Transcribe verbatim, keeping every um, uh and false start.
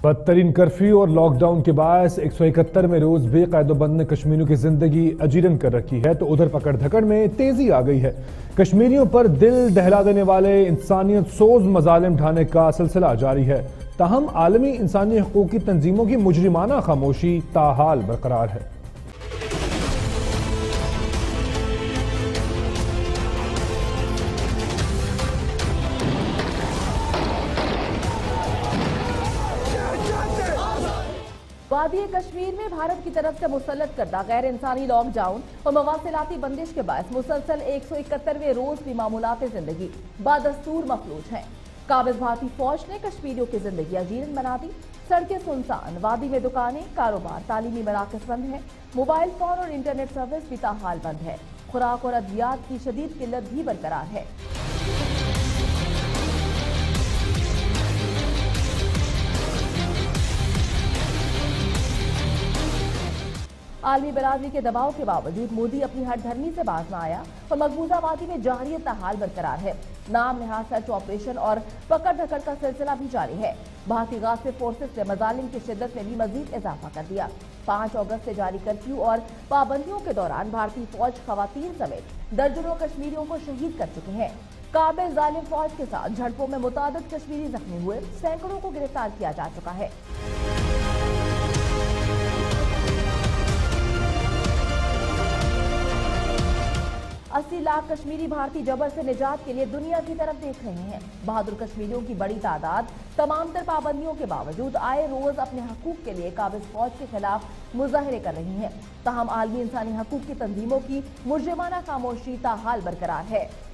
बदतरीन curfew और lockdown के बायस एक सौ इकहत्तर में रोज बेकायदोबंद ने कश्मीरियों की जिंदगी अजीरन कर रखी है, तो उधर पकड़ धकड़ में तेजी आ गई है। कश्मीरियों पर दिल दहला देने वाले इंसानियत सोज मजालिम ढाने का सिलसिला जारी है। ताहम आलमी इंसानी हकूक की तंजीमों की मुजरिमाना खामोशी ताहाल बरकरार है। वादी कश्मीर में भारत की तरफ से मुसल्लत करदा गैर इंसानी लॉकडाउन और मवासिलाती बंदिश के बायस मुसलसल एक सौ इकहत्तरवें रोज भी मामूलात जिंदगी बादस्तूर मफलूज हैं। काबिज भारतीय फौज ने कश्मीरियों की जिंदगी अजीरन बना दी। सड़कें सुनसान, वादी में दुकानें, कारोबार, तालीमी मराकज बंद है। मोबाइल फोन और इंटरनेट सर्विस भी ताहाल बंद है। खुराक और अद्वियात की शदीद किल्लत भी बरकरार है। आलमी बरादरी के दबाव के बावजूद मोदी अपनी हठधर्मी से बाज न आया और मकबूजा वादी में जारी ताहाल बरकरार है। नाम नहाज सर्च ऑपरेशन और पकड़ धकड़ का सिलसिला भी जारी है। भारतीय गाजिब फोर्सेस ने मजालिम की शिद्दत में भी मजीद इजाफा कर दिया। पांच अगस्त से जारी कर्फ्यू और पाबंदियों के दौरान भारतीय फौज खवातीन समेत दर्जनों कश्मीरियों को शहीद कर चुके हैं। काबिल जालिम फौज के साथ झड़पों में मुतादिद कश्मीरी जख्मी हुए, सैकड़ों को गिरफ्तार किया जा चुका है। अस्सी लाख कश्मीरी भारतीय जबर से निजात के लिए दुनिया की तरफ देख रहे हैं। बहादुर कश्मीरियों की बड़ी तादाद तमाम तर पाबंदियों के बावजूद आए रोज अपने हकूक के लिए काबिज फौज के खिलाफ मुजाहरे कर रही हैं। ताहम आलमी इंसानी हकूक की तंजीमों की मुजरिमाना खामोशी ताहाल बरकरार है।